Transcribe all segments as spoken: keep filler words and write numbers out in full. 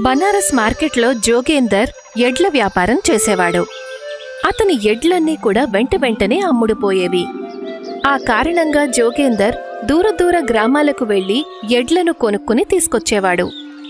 బనారస్ మార్కెట్లో జోగేందర్ ఎడ్ల వ్యాపారం చేసేవాడు. అతని ఎడ్లన్నీ కూడా వెంట వెంటనే అమ్ముడుపోయేవి. ఆ కారణంగా జోగేందర్ దూర దూర గ్రామాలకు వెళ్లి ఎడ్లను కొనుక్కుని తీసుకొచ్చేవాడు.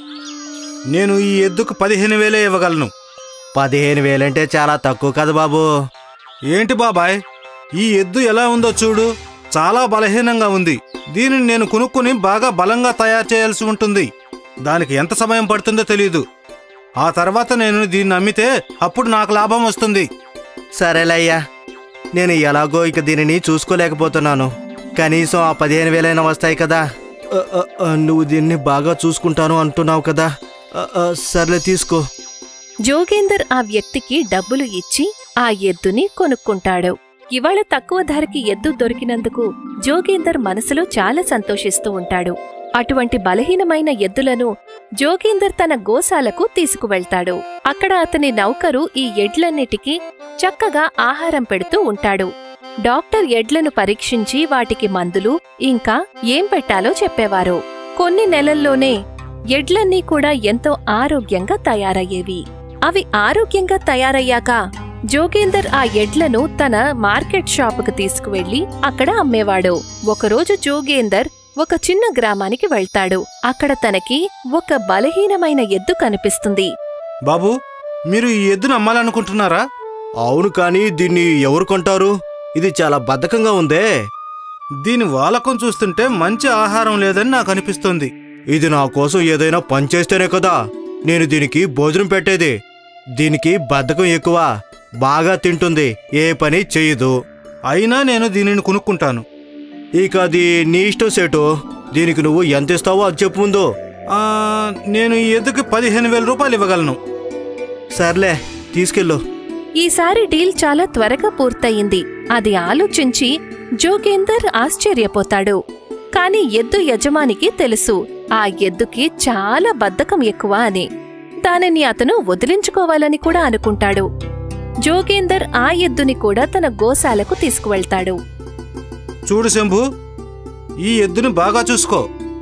నేను ఈ ఎద్దుకు పదిహేను వేలే ఇవ్వగలను. పదిహేను వేలంటే చాలా తక్కువ కదా బాబు. ఏంటి బాబాయ్, ఈ ఎద్దు ఎలా ఉందో చూడు, చాలా బలహీనంగా ఉంది. దీనిని నేను కొనుక్కుని బాగా బలంగా తయారు చేయాల్సి ఉంటుంది. దానికి ఎంత సమయం పడుతుందో తెలీదు. ఆ తర్వాత నేను దీన్ని అమ్మితే అప్పుడు నాకు లాభం వస్తుంది. సరేలయ్యా, నేను ఎలాగో ఇక దీనిని చూసుకోలేకపోతున్నాను. కనీసం ఆ పదిహేను వేలైనా వస్తాయి కదా. నువ్వు దీన్ని బాగా చూసుకుంటాను అంటున్నావు కదా, సర్లే తీసుకో. జోగేందర్ ఆ వ్యక్తికి డబ్బులు ఇచ్చి ఆ ఎద్దుని కొనుక్కుంటాడు. ఇవాళ తక్కువ ధరకి ఎద్దు దొరికినందుకు జోగేందర్ మనసులో చాలా సంతోషిస్తూ ఉంటాడు. అటువంటి బలహీనమైన ఎద్దులను జోగేందర్ తన గోశాలకు తీసుకువెళ్తాడు. అక్కడ అతని నౌకరు ఈ ఎడ్లన్నిటికీ చక్కగా ఆహారం పెడుతూ ఉంటాడు. డాక్టర్ ఎడ్లను పరీక్షించి వాటికి మందులు ఇంకా ఏం పెట్టాలో చెప్పేవారు. కొన్ని నెలల్లోనే ఎడ్లన్నీ కూడా ఎంతో ఆరోగ్యంగా తయారయ్యేవి. అవి ఆరోగ్యంగా తయారయ్యాక జోగేందర్ ఆ ఎడ్లను తన మార్కెట్ షాపుకు తీసుకువెళ్లి అక్కడ అమ్మేవాడు. ఒకరోజు జోగేందర్ ఒక చిన్న గ్రామానికి వెళ్తాడు. అక్కడ తనకి ఒక బలహీనమైన ఎద్దు కనిపిస్తుంది. బాబూ, మీరు ఈ ఎద్దును అమ్మాలనుకుంటున్నారా? అవును, కానీ దీన్ని ఎవరు కొంటారు? ఇది చాలా బద్ధకంగా ఉందే. దీని వాలకం చూస్తుంటే మంచి ఆహారం లేదని నాకు అనిపిస్తుంది. ఇది నా కోసం ఏదైనా పని చేస్తేనే కదా నేను దీనికి భోజనం పెట్టేది. దీనికి బద్ధకం ఎక్కువ, బాగా తింటుంది, ఏ పని చెయ్యదు. అయినా నేను దీనిని కొనుక్కుంటాను. ఇక అది నీ ఇష్టం సేటు. దీనికి నువ్వు ఎంత ఇస్తావో అది చెప్పు ముందు. నేను ఈ ఎద్దుకి పదిహేను వేల రూపాయలు ఇవ్వగలను. సర్లే, తీసుకెళ్ళు. ఈసారి డీల్ చాలా త్వరగా పూర్తయింది. అది ఆలోచించి జోగేందర్ ఆశ్చర్యపోతాడు. కాని ఎద్దు యజమానికి తెలుసు ఆ ఎద్దుకి చాలా బద్ధకం ఎక్కువ అని. దానిని అతను వదిలించుకోవాలని కూడా అనుకుంటాడు. జోగేందర్ ఆ ఎద్దుని కూడా తన గోశాలకు తీసుకువెళ్తాడు. చూడు శంభు, ఈ ఎద్దుని బాగా చూసుకో.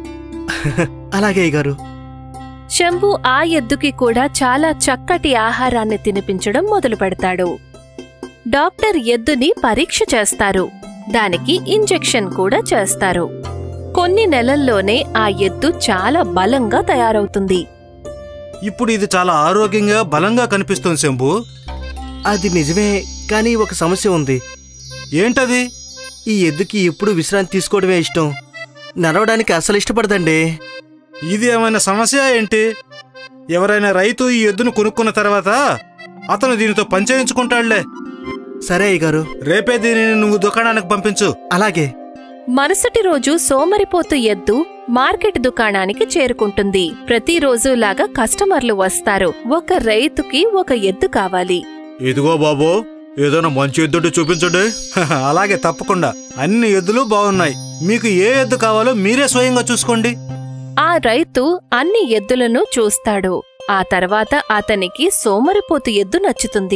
అలాగే గారు. శంభు ఆ ఎద్దుకి కూడా చాలా చక్కటి ఆహారాన్ని తినిపించడం మొదలు పెడతాడు. డాక్టర్ ఎద్దుని పరీక్ష చేస్తారు. దానికి ఇంజెక్షన్ కూడా చేస్తారు. కొన్ని నెలల్లోనే ఆ ఎద్దు చాలా బలంగా తయారవుతుంది. ఇప్పుడు ఇది చాలా ఆరోగ్యంగా బలంగా కనిపిస్తుంది శంభు. అది నిజమే, కానీ ఒక సమస్య ఉంది. ఏంటది? ఈ ఎద్దుకి ఎప్పుడు విశ్రాంతి తీసుకోవడమే ఇష్టం. నడవడానికి అసలు ఇష్టపడదండి. ఇది ఏమైనా సమస్య ఏంటి? ఎవరైనా రైతు ఈ ఎద్దును కొనుక్కున్న తర్వాత అతను దీనితో పనిచేయించుకుంటాడులే. సరే అయ్యగారు, రేపే దీనిని నువ్వు దుకాణానికి పంపించు. అలాగే. మరుసటి రోజు సోమరిపోతు ఎద్దు మార్కెట్ దుకాణానికి చేరుకుంటుంది. ప్రతిరోజులాగా కస్టమర్లు వస్తారు. ఒక రైతుకి ఒక ఎద్దు కావాలి. ఇదిగో బాబు, ఏదైనా మంచి ఎద్దుంటే చూపించండి. అలాగే, తప్పకుండా. అన్ని ఎద్దులు బాగున్నాయి. మీకు ఏ ఎద్దు కావాలో మీరే స్వయంగా చూసుకోండి. ఆ రైతు అన్ని ఎద్దులను చూస్తాడు. ఆ తర్వాత అతనికి సోమరిపోతు ఎద్దు నచ్చుతుంది.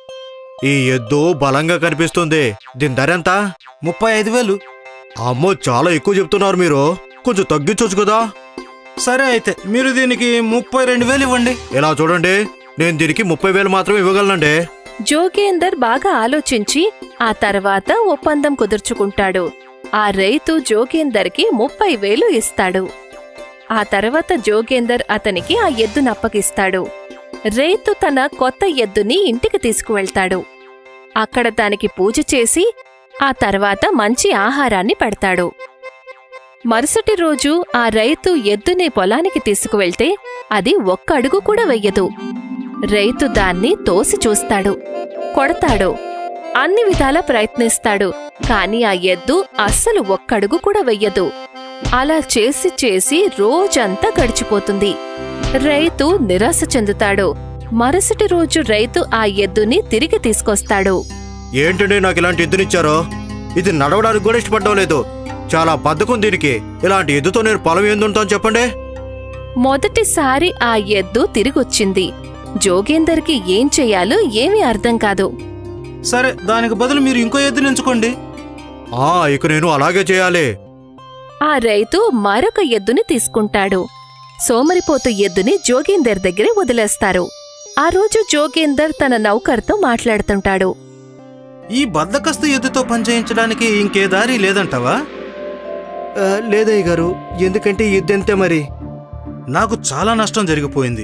ఈ ఎద్దు బలంగా కనిపిస్తుంది. దీని ధర ఎంత? ముప్పై ఐదు వేలు. అమ్మో, చాలా ఎక్కువ చెప్తున్నారు మీరు. కొంచెం తగ్గించొచ్చు కదా. సరే అయితే మీరు దీనికి ముప్పై రెండు వేలు ఇవ్వండి. ఇలా చూడండి, నేను దీనికి ముప్పై వేలు మాత్రం ఇవ్వగలనండి. జోగేందర్ బాగా ఆలోచించి ఆ తర్వాత ఒప్పందం కుదుర్చుకుంటాడు. ఆ రైతు జోగేందర్కి ముప్పై వేలు ఇస్తాడు. ఆ తర్వాత జోగేందర్ అతనికి ఆ ఎద్దును అప్పగిస్తాడు. రైతు తన కొత్త ఎద్దుని ఇంటికి తీసుకువెళ్తాడు. అక్కడ దానికి పూజ చేసి ఆ తర్వాత మంచి ఆహారాన్ని పెడతాడు. మరుసటి రోజు ఆ రైతు ఎద్దుని పొలానికి తీసుకువెళ్తే అది ఒక్క అడుగు కూడా వెయ్యదు. రైతు దాన్ని తోసి చూస్తాడు, కొడతాడు, అన్ని విధాలా ప్రయత్నిస్తాడు. కాని ఆ ఎద్దు అస్సలు ఒక్కడుగు కూడా వెయ్యదు. అలా చేసి చేసి రోజంతా గడిచిపోతుంది. రైతు నిరాశ చెందుతాడు. మరుసటి రోజు రైతు ఆ ఎద్దుని తిరిగి తీసుకొస్తాడు. ఏంటండి నాకు ఇలాంటి ఎద్దునిచ్చారో? ఇది నడవడానికి కూడా ఇష్టపడడం లేదు. చాలా బద్ధకం దీనికి. ఇలాంటి ఎద్దుతో నేను పొలం ఏందుంటాను చెప్పండి. మొదటిసారి ఆ ఎద్దు తిరిగొచ్చింది. జోగేందర్కి ఏం చెయ్యాలో ఏమీ అర్థం కాదు. సరే, దానికి బదులు మీరు ఇంకో ఎద్దుని ఎంచుకోండి. ఆ ఇక నేను అలాగే చేయాలి. ఆ రైతు మరొక ఎద్దుని తీసుకుంటాడు. సోమరిపోతు ఎద్దుని జోగేందర్ దగ్గరే వదిలేస్తారు. ఆ రోజు జోగేందర్ తన నౌకర్తో మాట్లాడుతుంటాడు. ఈ బద్దకస్తు ఎద్దుతో పనిచేయించడానికి ఇంకే దారి లేదంటావా? ఆ, లేదయ్య గారు, ఎందుకంటే ఈ ఎద్దు ఎంతే మరి? నాకు చాలా నష్టం జరిగిపోయింది.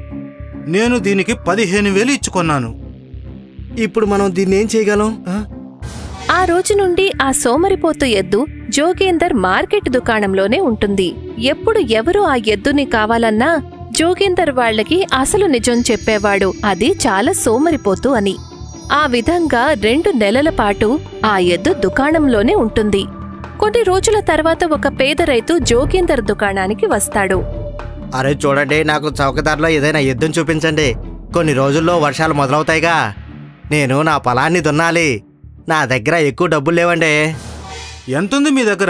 నేను దీనికి పదిహేను వేలు ఇచ్చుకొన్నాను. ఇప్పుడు మనం దీన్ని ఏం చేయగలం? ఆ? ఆ రోజు నుండి ఆ సోమరిపోతు ఎద్దు జోగేందర్ మార్కెట్ దుకాణంలోనే ఉంటుంది. ఎప్పుడు ఎవరు ఆ ఎద్దుని కావాలన్నా జోగేందర్ వాళ్లకి అసలు నిజం చెప్పేవాడు, అది చాలా సోమరిపోతు అని. ఆ విధంగా రెండు నెలల పాటు ఆ ఎద్దు దుకాణంలోనే ఉంటుంది. కొన్ని రోజుల తర్వాత ఒక పేద రైతు జోగేందర్ దుకాణానికి వస్తాడు. అరే చూడండి, నాకు చౌకదారిలో ఏదైనా ఎద్దును చూపించండి. కొన్ని రోజుల్లో వర్షాలు మొదలవుతాయిగా. నేను నా పొలాన్ని దున్నాలి. నా దగ్గర ఎక్కువ డబ్బులు లేవండి. ఎంతుంది మీ దగ్గర?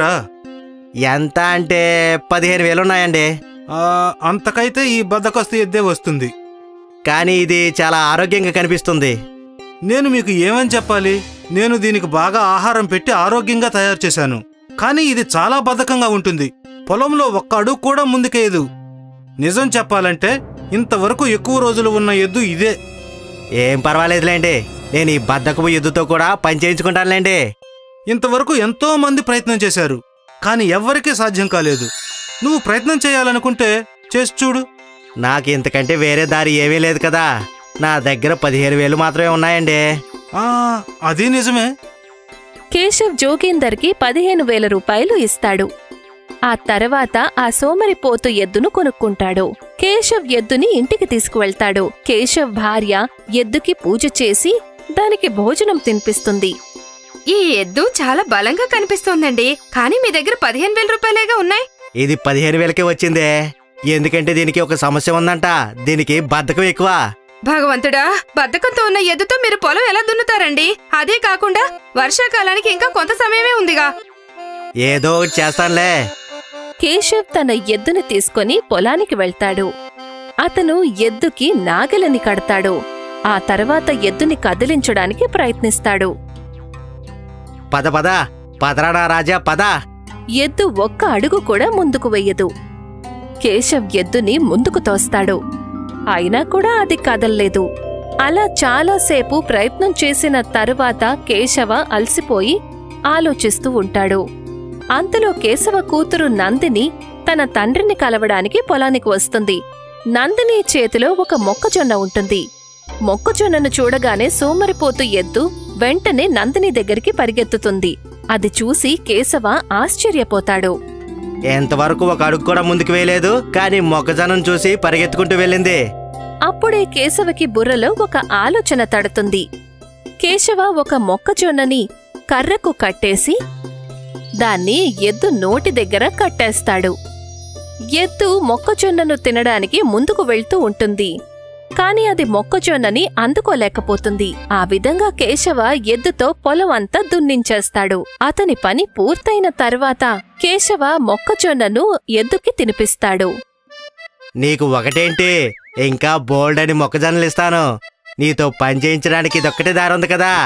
ఎంత అంటే పదిహేను వేలున్నాయండి. ఆ, అంతకైతే ఈ బద్దకస్తు ఎద్దే వస్తుంది. కానీ ఇది చాలా ఆరోగ్యంగా కనిపిస్తుంది. నేను మీకు ఏమని చెప్పాలి? నేను దీనికి బాగా ఆహారం పెట్టి ఆరోగ్యంగా తయారు చేశాను. కానీ ఇది చాలా బద్ధకంగా ఉంటుంది. పొలంలో ఒక్క అడుగు కూడా ముందుకేయదు. నిజం చెప్పాలంటే ఇంతవరకు ఎక్కువ రోజులు ఉన్న ఎద్దు ఇదే. ఏం పర్వాలేదులేండి, నేను ఈ బద్దకపు ఎద్దుతో కూడా పని చేయించుకుంటానులేండి. ఇంతవరకు ఎంతో మంది ప్రయత్నం చేశారు, కానీ ఎవ్వరికీ సాధ్యం కాలేదు. నువ్వు ప్రయత్నం చేయాలనుకుంటే చేసి చూడు. నాకు ఇంతకంటే వేరే దారి ఏమీ లేదు కదా. నా దగ్గర పదిహేను వేలు మాత్రమే ఉన్నాయండి. ఆ, అది నిజమే. కేశవ్ జోగేందర్కి పదిహేను వేల రూపాయలు ఇస్తాడు. ఆ తర్వాత ఆ సోమరిపోతు ఎద్దును కొనుక్కుంటాడు. కేశవ్ ఎద్దుని ఇంటికి తీసుకువెళ్తాడు. కేశవ్ భార్య ఎద్దుకి పూజ చేసి దానికి భోజనం తినిపిస్తుంది. ఈ ఎద్దు చాలా బలంగా కనిపిస్తోందండి, కానీ మీ దగ్గర పదిహేను వేల రూపాయలేగా ఉన్నాయి. ఇది పదిహేను వేలకే వచ్చిందే. ఎందుకంటే దీనికి ఒక సమస్య ఉందంట. దీనికి బద్ధకం ఎక్కువ. భగవంతుడా, బద్ధకంతో ఉన్న ఎద్దుతో మీరు పొలం ఎలా దున్నుతారండి? అదే కాకుండా వర్షాకాలానికి ఇంకా కొంత సమయమే ఉందిగా. ఏదో ఒకటి చేస్తానులే. కేశవ్ తన ఎద్దుని తీసుకొని పొలానికి వెళ్తాడు. అతను ఎద్దుకి నాగలిని కడతాడు. ఆ తర్వాత ఎద్దుని కదిలించడానికి ప్రయత్నిస్తాడు. పద పద పదరాడా రాజా పద. ఎద్దు ఒక్క అడుగు కూడా ముందుకు వెయ్యదు. కేశవ్ ఎద్దుని ముందుకు తోస్తాడు. అయినా కూడా అది కదల్లేదు. అలా చాలాసేపు ప్రయత్నం చేసిన తరువాత కేశవ అలసిపోయి ఆలోచిస్తూ ఉంటాడు. అంతలో కేశవ కూతురు నందిని తన తండ్రిని కలవడానికి పొలానికి వస్తుంది. నందిని చేతిలో ఒక మొక్కజొన్న ఉంటుంది. మొక్కజొన్నను చూడగానే సోమరిపోతు ఎద్దు వెంటనే నందిని దగ్గరికి పరిగెత్తుతుంది. అది చూసి కేశవ ఆశ్చర్యపోతాడు. ఎంతవరకు ఒక అడుగు కూడా ముందుకు వేయలేదు, కానీ మొక్కజొన్నను చూసి పరిగెత్తుకుంటూ వెళ్ళింది. అప్పుడే కేశవకి బుర్రలో ఒక ఆలోచన తడుతుంది. కేశవ ఒక మొక్కజొన్నని కర్రకు కట్టేసి దాన్ని ఎద్దు నోటి దగ్గర కట్టేస్తాడు. ఎద్దు మొక్కజొన్నను తినడానికి ముందుకు వెళ్తూ ఉంటుంది. కాని అది మొక్కజొన్నని అందుకోలేకపోతుంది. ఆ విధంగా కేశవ ఎద్దుతో పొలం అంతా దున్నించేస్తాడు. అతని పని పూర్తయిన తర్వాత కేశవ మొక్కజొన్నను ఎద్దుకి తినిపిస్తాడు. నీకు ఒకటేంటి, ఇంకా బోల్డ్ అని మొక్కజొన్నలు ఇస్తాను. నీతో పని చేయించడానికి ఇదొక్కటే దారి ఉంది కదా.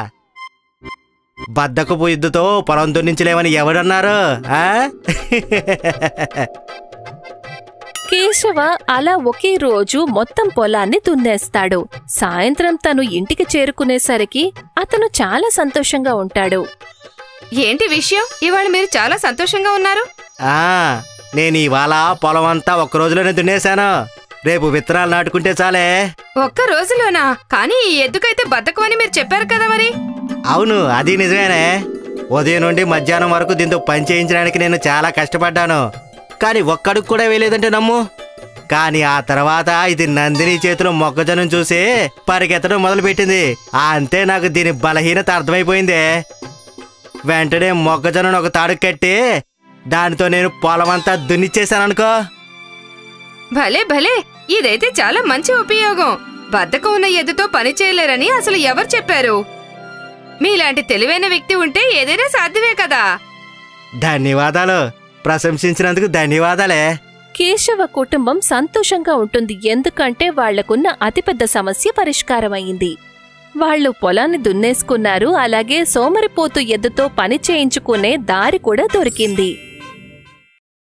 బద్దకపు ఎద్దుతో పొలం దున్నించలేమని ఎవడన్నారు? ఆ కేశవ అలా ఒకే రోజు మొత్తం పొలాన్ని దున్నేస్తాడు. సాయంత్రం తను ఇంటికి చేరుకునేసరికి అతను చాలా సంతోషంగా ఉంటాడు. ఏంటి విషయం? ఇవాళ మీరు చాలా సంతోషంగా ఉన్నారు. ఆ నేను ఇవాళ పొలం అంతా ఒక్క రోజులోనే దున్నేశాను. రేపు విత్తనాలు నాటుకుంటే చాలే. ఒక్క రోజులోనా? కానీ ఈ ఎద్దుకైతే బద్ధకం అని మీరు చెప్పారు కదా మరి. అవును, అది నిజమేనే. ఉదయం నుండి మధ్యాహ్నం వరకు దీంతో పని చేయించడానికి నేను చాలా కష్టపడ్డాను, కానీ ఒక్కడుగు కూడా వేయలేదంటే నమ్ము. కానీ ఆ తర్వాత ఇది నందిని చేతిలో మొక్కజొన్నను చూసి పరిగెత్తడం మొదలుపెట్టింది. అంతే నాకు దీని బలహీనత అర్థమైపోయింది. వెంటనే మొక్కజొన్నను ఒక తాడు కట్టి దానితో నేను పొలమంతా దున్నిచ్చేశాననుకో. భలే భలే, ఇదైతే చాలా మంచి ఉపయోగం. బద్ధకం ఉన్న ఎద్దుతో పని చేయలేరని అసలు ఎవరు చెప్పారు? మీలాంటి తెలివైన వ్యక్తి ఉంటే ఏదైనా సాధ్యమే కదా. ధన్యవాదాలు, ప్రశంసించినందుకు ధన్యవాదాలే. కేశవ కుటుంబం సంతోషంగా ఉంటుంది. ఎందుకంటే వాళ్లకున్న అతిపెద్ద సమస్య పరిష్కారమైంది. వాళ్లు పొలాన్ని దున్నేసుకున్నారు. అలాగే సోమరిపోతు ఎద్దుతో పని చేయించుకునే దారి కూడా దొరికింది.